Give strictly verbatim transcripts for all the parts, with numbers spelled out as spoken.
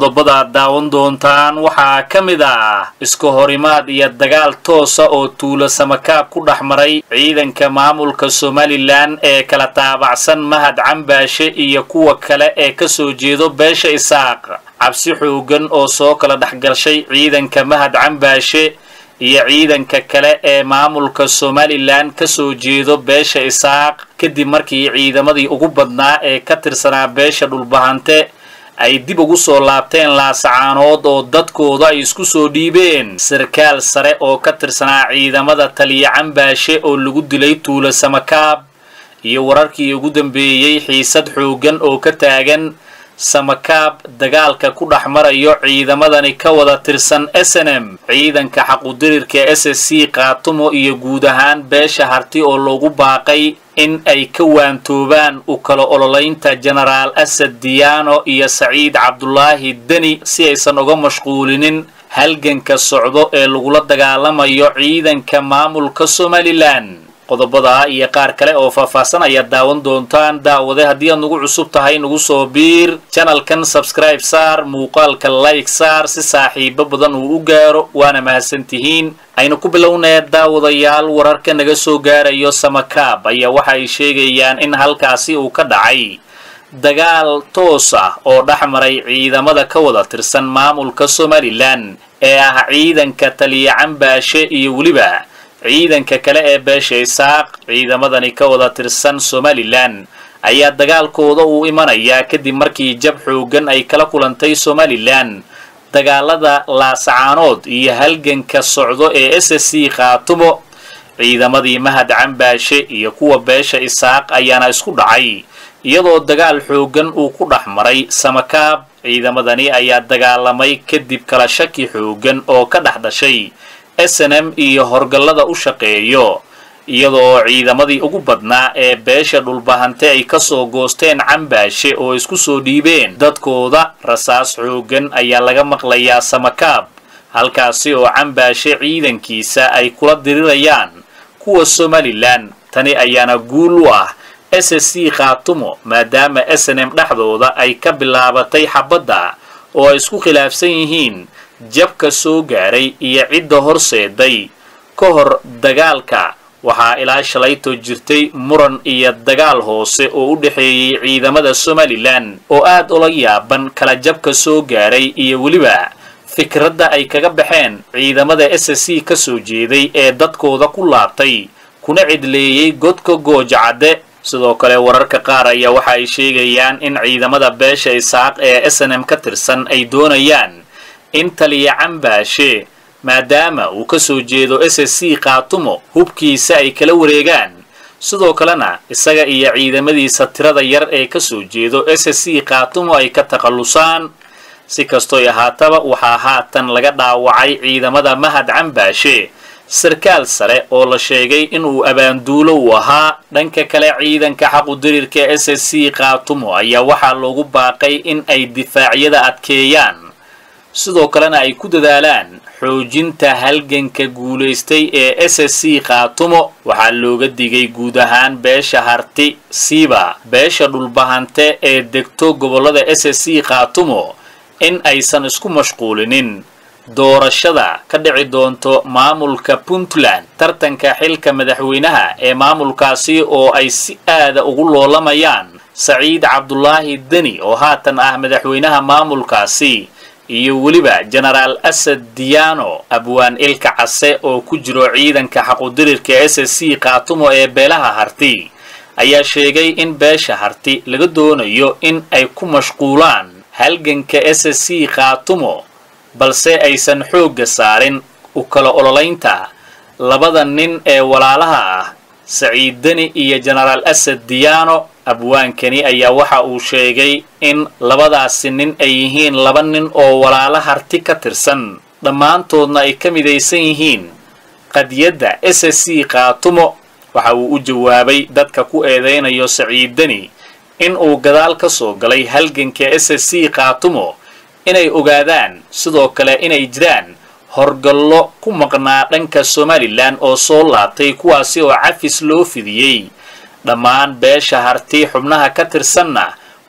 qodobada daawan doontaan waxaa ka mid ah isku horimaad iyo dagaal toosa oo tuulo samakaab ku dhaxmaray ciidanka maamulka Somaliland ee kala taabacsan Mahad Cambaashe iyo kuwa kale ee ka soo jeedo beesha Isaaq cabsi xoogan oo soo kala dhaxgalshay ciidanka Mahad Cambaashe iyo ciidanka kale ee maamulka Somaliland ka soo jeedo beesha Isaaq kadib markii ciidamadii ugu badnaa ee ka tirsanaa beesha dhulbahante ay dib ugu soo laabteen laasacaanood oo dadkooda ay isku soo dhiibeen sarkaal sare oo ka tirsanaa ciidamada taliya Cambaashe oo lagu dilay tuulo samakaab iyo wararkii ugu dambeeyay xiisad xoogan oo ka taagan samakaab dagaalka ku dhaxmarayo ciidamadani ka wada tirsan S N M ciidanka xaquudirirka S S C qaatumo iyo guud ahaan beesha harti oo loogu baaqay in ay ka waantoobaan u kala ololaynta General Asad Diano iyo Saciid Cabdullaahi Deni si aysan uga mashquulinin halganka socdo ee lagula dagaalamayo ciidanka maamulka Somaliland qodobada iyo qaar kale oo faahfaahsan ayaa daawan doontaan daawade haddii aad nagu cusub tahay nagu soo biir channelkan subscribe saar muuqaalka like saar si saaxiibo badan uu u gaaro waana mahadsantihiin aynu ku bilownaa daawadayaal wararka naga soo gaarayo samakaab ayaa waxa ay sheegayaan in halkaasi uu ka dhacay dagaal toos ah oo dhaxmaray ciidamada ka wada tirsan maamulka Somaliland ee ah ciidanka taliya Cambaashe iyo waliba ciidanka kale ee beesha Isaaq ciidamadani ka wada tirsan Somaliland ayaa dagaalkooda uu imanaya kadib markii jab xoogan ay kala kulantay Somaliland dagaalada laasacaanood iyo halganka socdo ee S S C qaatumo ciidamadii Mahad Cambaashe iyo kuwa beesha Isaaq ayaana isku dhacay iyadoo dagaal xoogan uu ku dhaxmaray samakaab ciidamadani ayaa dagaalamay kadib kala shaki xoogan oo ka dhaxdashay S N M iyo horgalada u shaqeeyo iyadoo ciidamadii ugu badnaa ee beesha dhulbahante ay ka soo goosteen Cambaashe oo isku soo dhiibeen dadkooda rasaas xoogan ayaa laga maqlayaa samakaab halkaasi oo Cambaashe ciidankiisa ay kula dirirayaan kuwa Somaliland tani ayaana guul u ah S S C qaatumo maadaama S N M dhaxdooda ay ka bilaabatay xabadda oo ay isku khilaafsan yihiin jabka soo gaaray iyo cidda horseeday ka hor dagaalka waxaa ilaa shalayto jirtay muran iyo dagaal hoose oo u dhaxeeyay ciidamada Somaliland oo aad ula yaaban kala jabka soo gaaray iyo waliba fikradda ay kaga baxeen ciidamada S S C ka soo jeeday ee dadkooda ku laabtay kuna cidleeyay godka goojacade sidoo kale wararka qaar ayaa waxa ay sheegayaan in ciidamada beesha Isaaq ee S N M ka tirsan ay doonayaan in taliya Cambaashe maadaama uu ka soo jeedo S S C qaatumo hubkiisa ay kala wareegaan sidoo kalena isaga iyo ciidamadiisa tirada yar ee ka soo jeedo S S C qaatumo ay ka taqalusaan si kasto ay ahaataba waxaa haatan laga dhaawacay ciidamada Mahad Cambaashe sarkaal sare oo la sheegay in uu abaanduulo u ahaa dhanka kale ciidanka xaquudirirka S S C qaatumo ayaa waxaa loogu baaqay in ay difaacyada adkeeyaan sidoo kalena ay ku dadaalaan xoojinta halganka guuleystay ee S S C qaatumo waxaa looga digay guud ahaan beesha harti siiba beesha dhulbahante ee degto gobolada S S C qaatumo in aysan isku mashquulinin doorashada ka dhici doonto maamulka Puntland tartanka xilka madaxweynaha ee maamulkaasi oo ay si aad ugu loolamayaan Saciid Cabdullaahi Deni oo haatan ah madaxweynaha maamulkaasi iyo waliba General Asad Diano abwaan ilka case oo ku jiro ciidanka xaquudirirka S S C qaatumo ee beelaha harti ayaa sheegay in beesha harti laga doonayo in ay ku mashquulaan halganka S S C qaatumo balse aysan xoogga saarin u kala ololaynta labada nin ee walaalaha ah Saciid Deni iyo General Asad Diano abwaankani ayaa waxa uu sheegay in labadaasi nin ay yihiin laba nin oo walaala harti ka tirsan dhammaantoodna ay ka midaysan yihiin qadiyadda S S C qaatumo waxa uu u jawaabay dadka ku eedeynayo Saciid Deni in uu gadaal ka soo galay halganka S S C qaatumo inay ogaadaan sidoo kale inay jiraan horgallo ku maqnaa dhanka Somaliland oo soo laabtay kuwaasi oo cafis loo fidiyay dhammaan beesha harti xubnaha ka tirsanna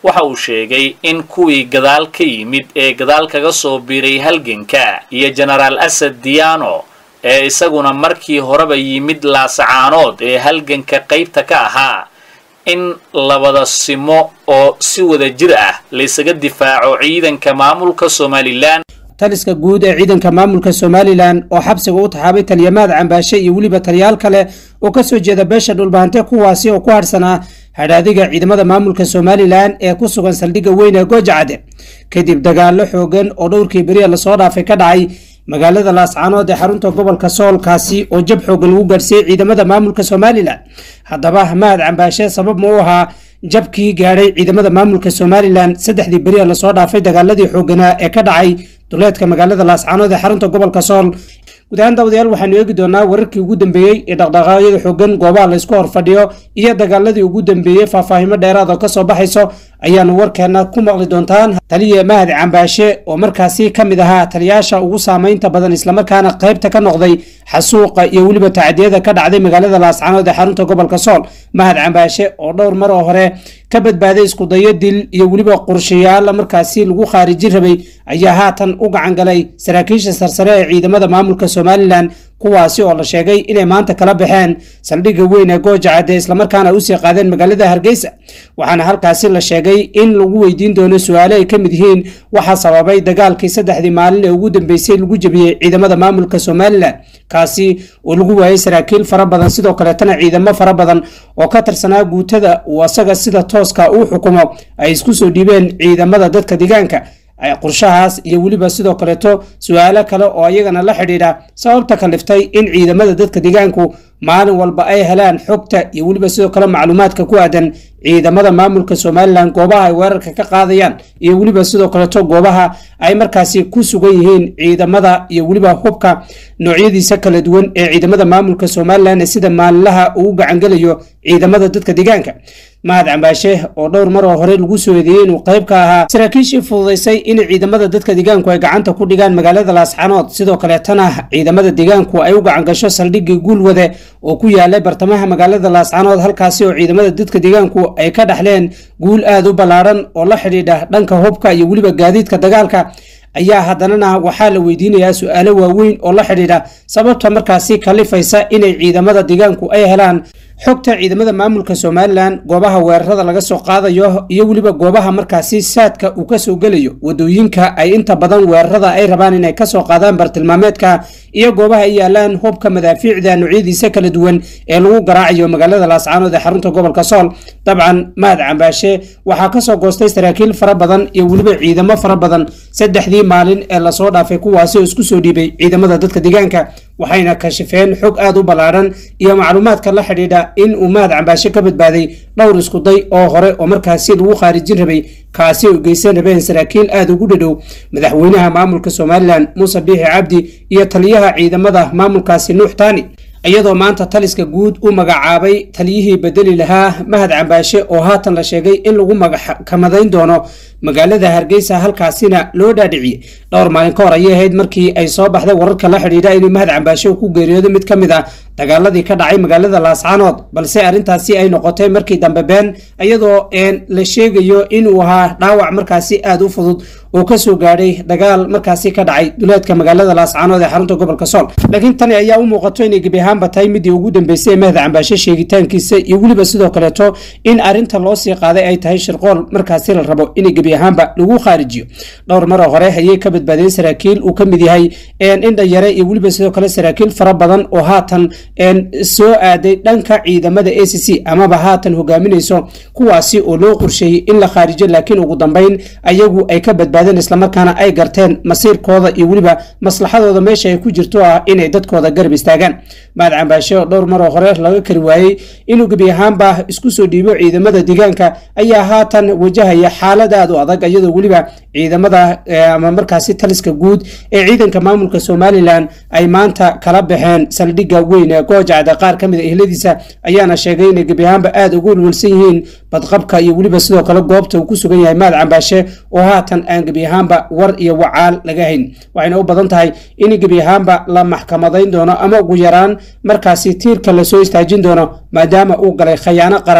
waxa uu sheegay in kuwii gadaal ka yimid ee gadaal kaga soo biiray halganka iyo jenaraal asad diyaano ee isaguna markii horeba yimid laasacaanood ee halganka qaybta ka ahaa in labada simo oo si wada jir ah laysaga difaaco ciidanka maamulka Somaliland. taliska guud ee ciidanka maamulka Somaliland oo xabsiga u taxaabay taliyamaad cambaashe iyo waliba taliyaal kale oo ka soo jeeda beesha dhulbaante kuwaasi oo ku harsanaa hadaadiga ciidamada maamulka Somaliland ee ku sugan saldhiga weyn ee Goojacade kadib dagaalo xoogan oo dhowrkii bariya la soo dhaafay ka dhacay magaalada Laascaanood ee xarunta gobolka Sool kaasi oo jab xoog lagu gaarsiiyay ciidamada maamulka Somaliland. haddaba Mahad Cambaashe sabab ma u ahaa jabkii gaaray ciidamada maamulka Somaliland saddexdii bariya la soo dhaafay dagaaladii xooganaa ee ka dhacay duleedka magaalada Laascaanood ee xarunta gobolka Sool. gudahaan dawadayaal waxaanu eegi doonaa wararkii ugu dambeeyay ee dhaqdhaqaaqyada xoogan goobaha la isku horfadhiyo iyo dagaaladii ugu dambeeyay faahfaahimo dheeraad oo ka soo baxayso ayaanu warkeena ku maqli doontaan. taliye Mahad Cambaashe oo markaasi ka mid ahaa taliyaasha ugu saameynta badan isla markaana qaybta ka noqday xasuuqa iyo waliba tacadiyada ka dhacday magaalada Laascaanood ee xarunta gobolka Sool. Mahad Cambaashe oo dhowr mar oo hore ka badbaaday isku dayo dil iyo waliba qorshayaal markaasi lagu khaariji rabay ayaa haatan u gacan galay saraakiisha sarsare ee ciidamada maamulka Somaliland kuwaasi oo la sheegay inay maanta kala baxeen saldhiga weyn ee Goojacade isla markaana u sii qaadeen magaalada Hargeysa. waxaana halkaasi la sheegay in lagu weydiin doono su'aalo ay kamid yihiin waxa sababay dagaalkii saddexdii maalin ee ugu dambeysay lagu jabiyay ciidamada maamulka Somaliland kaasi oo lagu waayay saraakiil fara badan sidoo kale tan ciidamo fara badan oo ka tirsanaa guutada oo asaga sida tooska uu xukumo ay isku soo dhiibeen ciidamada dadka deegaanka. qorshahaas iyo waliba sidoo kale to su'aalo kale oo ayagana la xiriira sababta kaliftay in ciidamada dadka deegaanku maalin walba ay helaan xogta iyo waliba sidoo kale macluumaadka ku aadan ciidamada maamulka Somaliland goobaha ay weerarka ka qaadayaan iyo waliba sidoo kale to goobaha ay markaasi ku sugan yihiin ciidamada iyo waliba hubka noocyadiisa kala duwan ee ciidamada maamulka Somaliland sida maalinlaha uu gacan galayo ciidamada dadka deegaanka. Mahad Cambaashe oo dhowr mar oo hore lagu soo eedeeyay inuu qayb ka ahaa saraakiishii fududeysay in ciidamada dadka deegaanku ay gacanta ku dhigaan magaalada Laascaanood sidoo kale tana ciidamada deegaanku ay u gacan gasho saldhigii Guulwade oo ku yaalay bartamaha magaalada Laascaanood halkaasi oo ciidamada dadka deegaanku ay ka dhaxleen guul aad u balaaran oo la xiriira dhanka hubka iyo waliba gaadiidka dagaalka ayaa haddana waxaa la weydiinayaa su'aalo waaweyn oo la xiriira sababta markaasi kalifaysa inay ciidamada deegaanku ay helaan xogta ciidamada maamulka Somaliland goobaha weerarada laga soo qaadayo iyo waliba goobaha markaasi saadka uu ka soo galayo wadooyinka ay inta badan weerarada ay rabaan inay ka soo qaadaan bartilmaameedka iyo goobaha ay yaalaan hubka madaafiicda noocyadiisa kala duwan ee lagu garaacayo magaalada Laascaanood ee xarunta gobolka Sool. dabcan Mahad Cambaashe waxa ka soo goostay saraakiil fara badan iyo waliba ciidamo fara badan saddexdii maalin ee la soo dhaafay kuwaasi oo isku soo dhiibay ciidamada dadka deegaanka waxayna kashifeen xog aad u balaaran iyo macluumaadka la xiriira in uu Mahad Cambaashe ka badbaaday dhowr isku day oo hore oo markaasi lagu khaarijin rabay kaasi oo geysan rabeen saraakiil aad ugu dhadhow madaxweynaha maamulka Somaliland Muuse Biixi Cabdi iyo taliyaha ciidamada maamulkaasi Nuux Taani. iyadoo maanta taliska guud u magacaabay taliyihii bedeli lahaa Mahad Cambaashe oo haatan la sheegay in lagu magacamadeyn doono magaalada Hargeysa halkaasina loo dhaadhiciyay. dhowr maalin ka hor ayay ahayd markii ay soo baxday wararka la xiriira in Mahad Cambaashe uu ku geeriyooday mid kamid ah dagaaladii ka dhacay magaalada Laascaanood balse arintaasi ay noqotay markii dambe been iyadoo een la sheegayo in uu ahaa dhaawac markaasi aad u fudud oo ka soo gaaray dagaal markaasi ka dhacay duleedka magaalada Laascaanood ee xarunta gobolka Sool. laakiin tani ayaa u muuqato in gabihaan batay midii ugu dambeysay Mahad Cambaashe sheegitaankiisa iyo waliba sidoo kale to in arinta loo sii qaaday ay tahay shirqool markaasi la rabo in gabiyahaanba lagu khaarijiyo. dhowr mar hore ayay ka badbaadeen saraakiil uu ka mid yahay een indha yare iyo waliba sidoo kale saraakiil fara badan oo haatan een soo aaday dhanka ciidamada A C C ama haatan hogaaminayso kuwaasi oo loo qorsheeyay in la khaarijiyo laakiin ugu dambeyn ayagu ay ka badbaadeen isla markaana ay garteen masiirkooda iyo waliba maslaxadooda meesha ay ku jirto ah inay dadkooda garab istaagaan. Mahad Cambaashe oo dhowr mar hore laga kari waayay inuu gabiyahaanba isku soo dhiibo ciidamada deegaanka ayaa haatan wajahaya xaalad aad u adag iyadoo waliba ciidamada ama markaasi taliska guud ee ciidanka maamulka Somaliland ay maanta kala baxeen saldhiga weyn ee Goojacade. qaar kamid ah ehladiisa ayaana sheegay in gabiyahaanba aad ugu walwalsan yihiin badqabka iyo waliba sidoo kale goobta uu ku sugan yahay Mahad Cambaashe oo haatan aan gabiyahaanba war iyo wacaal laga hayn. waxayna u badan tahay in gabiyahaanba la maxkamadeyn doono ama ugu yaraan markaasi tiirka la soo istaajin doono maadaama uu galay khayaano qaran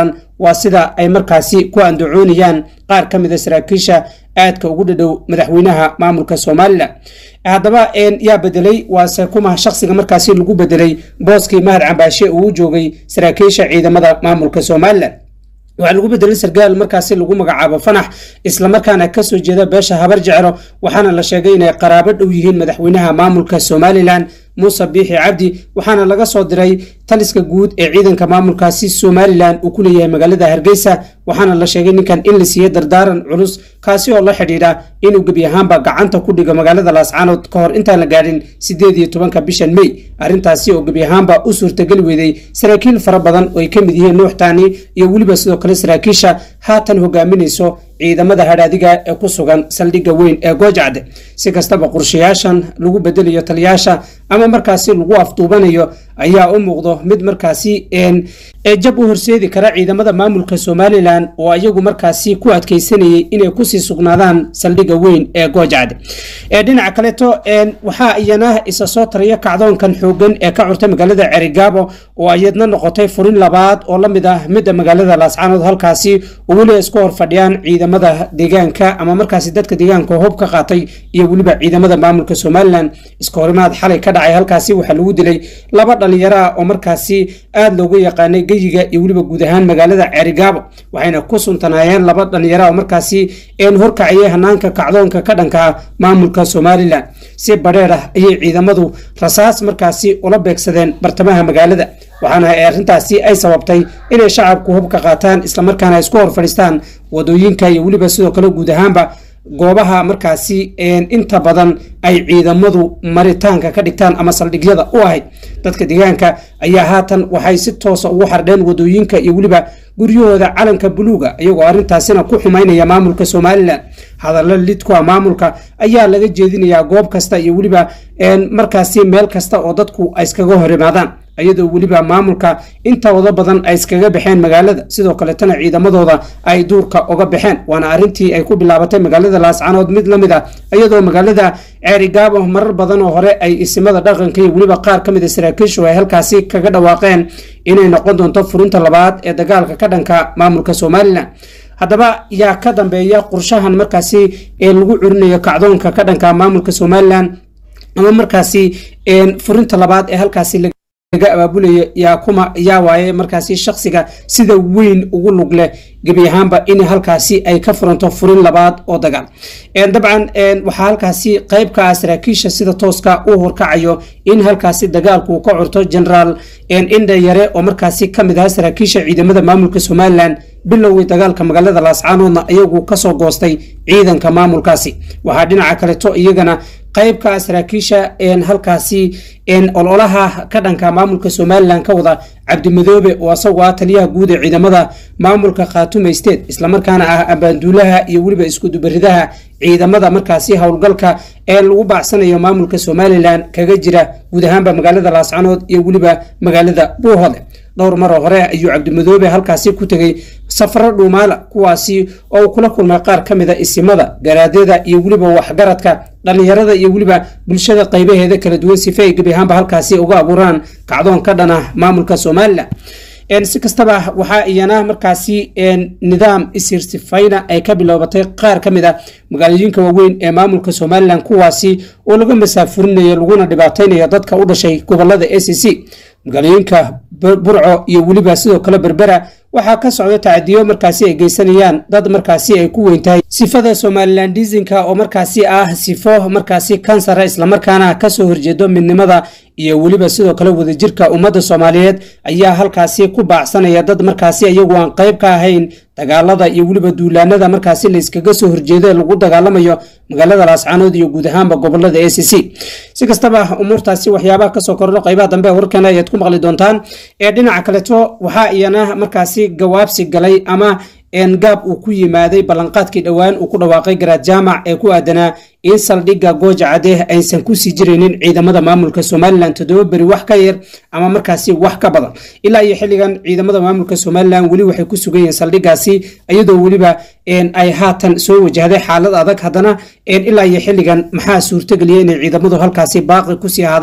waa sida ay markaasi ku andacoonayaan qaar ka mid ah saraakiisha aadka ugu dhadhow madaxweynaha maamulka Somaliland. haddaba yaa bedelay waase kuma shakhsiga markaasi lagu bedelay booskii Mahad Cambaashe uu joogay saraakiisha ciidamada maamulka Somaliland. waxaa lagu bedelay sargaal markaasi lagu magacaabo Fanax isla markaana ka soo jeeda beesha Habar Jeclo waxaana la sheegay inay qaraabo dhow yihiin madaxweynaha maamulka Somaliland Muuse Biixi Cabdi waxaana laga soo diray taliska guud ee ciidanka maamulkaasi Somaliland uu ku leeyahay magaalada Hargeysa waxaana la sheegay ninkan in la siiyay dardaaran culus kaasi oo la xidhiidha inuu gabi ahaanba gacanta ku dhigo magaalada Laascaanood ka hor intaan la gaadhin sideed iyo tobanka bishan May arrintaasi oo gabi ahaanba u suurtagal weeday saraakiil fara badan oo ay ka mid yihiin Nuux Taani iyo waliba sidoo kale saraakiisha haatan hogaaminayso ciidamada hadhaadiga ee ku sugan saldhigga weyn ee Goojacde si kastaba qorshayaashan lagu bedelayo taliyaasha ama markaasi lagu afduubanayo ayaa u muuqdo mid markaasi een jab u horseedi kara ciidamada maamulka Somaliland oo ayagu markaasi ku adkeysanayay inay ku sii sugnaadaan saldhigga weyn ee Goojacde ee dhinaca kale to een waxa iyana isa soo tariya kacdoonkan xoogan ee ka curtay magaalada Cerigabo oo ayadna noqotay furin labaad oo la mid ah mid magaalada Laascaanood halkaasi oo wali isku hor fadhiyaan ciidamada deegaanka ama markaasi dadka deegaanka hub ka qaatay iyo waliba ciidamada maamulka Somaliland isku horimaad xalay ka dhacay halkaasi waxa lagu dilay laba dhalinyaro oo markaasi aad loogu yaqaanay geyiga iyo waliba guud ahaan magaalada Cerigabo waxayna ku suntanaayeen laba dhalinyaro oo markaasi een horkaciyay hanaanka kacdoonka ka dhanka maamulka Somaliland si bareer ah ay ciidamadu rasaas markaasi ula beegsadeen bartamaha magaalada waxaana arrintaasi ay sababtay inay shacabku hub ka qaataan isla markaana isku hor fadhiistaan wadooyinka iyo waliba sidoo kale guud ahaanba goobaha markaasi een inta badan ay ciidamadu maritaanka ka dhigtaan ama saldhigyada u ahayd dadka deegaanka ayaa haatan waxay si toos ah ugu xardheen wadooyinka iyo waliba guryahooda calanka buluuga iyagoo arrintaasina ku xumaynaya maamulka Somaliland hadallo lid ku ah maamulka ayaa laga jeedinayaa goob kasta iyo waliba een markaasi meel kasta oo dadku ay iskaga hor yimaadaan ayadoo waliba maamulka inta wada badan ay iskaga baxeen magaalada sidoo kale tan ciidamadooda ay duurka uga baxeen waana arrintii ay ku bilaabatay magaalada Laascaanood mid lamid ah ayadoo magaalada Cerigabo marar badan oo hore ay isimada dhaqanka iyo waliba qaar kamid ah saraakiishu ay halkaasi kaga dhawaaqeen inay noqon doonto furinta labaad ee dagaalka ka dhanka maamulka Somaliland haddaba yaa ka dambeeya qorshahan markaasi ee lagu curinayo kacdoonka ka dhanka maamulka Somaliland ama markaasi een furinta labaad ee halkaasi laga abaabulaya yaa kuma yaa waaye markaasi shakhsiga sida weyn ugu lug leh gabi ahaanba in halkaasi ay ka furanto furin labaad oo dagaal een dabcan een waxa halkaasi qayb ka ah saraakiisha sida tooska u horkacayo in halkaasi dagaalku ka curto general een inda yare oo markaasi kamid ah saraakiisha ciidamada maamulka Somaliland bilowgii dagaalka magaalada Laascaanoodna ayagu ka soo goostay ciidanka maamulkaasi waxa dhinaca kale to iyagana qayb ka ah saraakiisha een halkaasi een ololaha ka dhanka maamulka Somaliland ka wada Cabdi Madoobe oo asagoo ah taliyaha guud ee ciidamada maamulka Khaatume State isla markaana ah abaanduulaha iyo waliba isku dubaridaha ciidamada markaasi howlgalka ee lagu baacsanayo maamulka Somaliland kaga jira guud ahaanba magaalada Laascaanood iyo waliba magaalada Buuhoodle dhowr mar hore ayuu Cabdi Madoobe halkaasi ku tagay safar dhuumaala kuwaasi oo kula kulmay qaar kamid ah isimada garaadada iyo waliba waxgaradka dhalinyarada iyo waliba bulshada qaybaheeda kala duwan si ay gabi ahaanba halkaasi uga abuuraan kacdoon ka dhana maamulka Somaliland een si kastaba waxa iyana markaasi een nidaam isirsifayna ay ka bilowbatay qaar kamid ah magaalooyinka waaweyn ee maamulka Somaliland kuwaasi oo laga masaafurinayo laguna dhibaateynayo dadka u dhashay gobolada A C C magaalooyinka Burco iyo waliba sidoo kale Berbera waxa ka socda taadiyo markaasi ay geysanayaan dad markaasi ay ku weyntahay sifada Somalilandismka oo markaasi ah sifo markaasi kansar isla markaana ka soo horjeedo midnimada iyo waliba sidoo kale wadajirka ummadda Soomaaliyeed ayaa halkaasi ku baacsanaya dad markaasi iyagu aan qayb ka ahayn dagaalada iyo waliba duulaanada markaasi la iskaga soo horjeedo lagu dagaalamayo magaalada Laascaanood iyo guud ahaanba gobolada A C C si kastaba umurtaasi waxyaabaha ka soo kordho qaybaha dambe warkana ayaad ku maqli doontaan ee dhinaca kale to waxa iyana markaasi gawaabsi galay ama een gaab uu ku yimaaday balanqaadkii dhawaan uu ku dhawaaqay garaad jaamac ee ku aadanaa in saldhigga Goojacde aysan ku sii jireenin ciidamada maamulka Somaliland toddoba bari wax ka yar ama markaasi wax ka badan ilaa iyo xilligan ciidamada maamulka Somaliland wali waxay ku sugan yihiin saldhiggaasi iyadoo waliba een ay haatan soo wajahday xaalad adag haddana een ilaa iyo xilligan maxaa suurtageliyay in ciidamadu halkaasi baaqi ku sii ahaadaan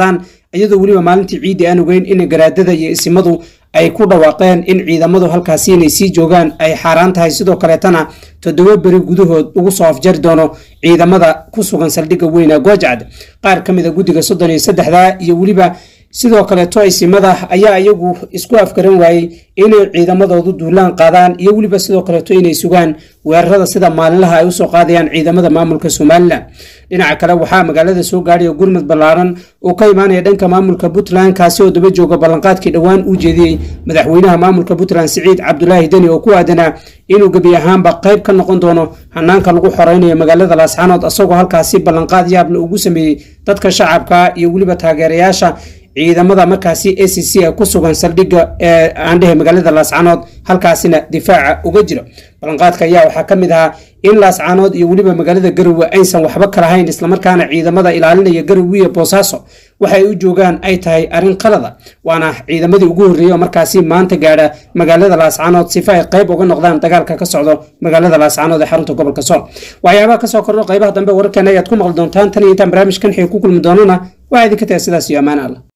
iyadoo weliba maalintii ciidi aan ogeyn in garaadada iyo isimadu ay ku dhawaaqeen in ciidamadu halkaasi inay sii joogaan ay xaaraan tahay sidoo kaleetana toddoba beri gudahood ugu soo afjari doono ciidamada ku sugan saldhigga weyna Goojacad. qaar ka mid ah guddiga soddon iyo saddexda iyo weliba sidoo kaleeto isimada ayaa iyagu isku afgaran waayay inay ciidamadoodu duulaan qaadaan iyo weliba sidoo kaleeto inay sugaan weerarada sida maalinlaha ay u soo qaadayaan ciidamada maamulka Somaliland. dhinaca kale waxaa magaalada soo gaadhay gurmad ballaaran oo ka imaanaya dhanka maamulka Puntland kaasi oo daba jooga ballanqaadkii dhawaan u jeediyay madaxweynaha maamulka Puntland Siciid Cabdullaahi Dani oo ku aadanaa inuu gabi ahaanba qayb ka noqon doono hanaanka lagu xoreynayo magaalada Laascaanood asagoo halkaasi ballanqaad yaab leh ugu sameeyay dadka shacabka iyo weliba taageerayaasha ciidamada markaasi A C C ku sugan saldhigga ee aandhaha magaalada Laascaanood halkaasina difaaca uga jira. ballanqaadka ayaa waxaa ka mid ahaa in Laascaanood iyo weliba magaalada Garowe aysan waxba kala hayn isla markaana ciidamada ilaalinaya Garowe iyo Boosaaso waxay u joogaan ay tahay arin qalada waana ciidamadii ugu horeeyay markaasi maanta gaadha magaalada Laascaanood sifa ay qayb uga noqdaan dagaalka ka socdo magaalada Laascaanood ee xarunta gobolka Sool. waxyaabaha ka soo kordho qaybaha dambe wararkan ayaad ku maqli doontaan tan iyo intaan barnaamijkan xigay ku kulmi doonana waa idinka tahay sidaas iyo amaan Allah.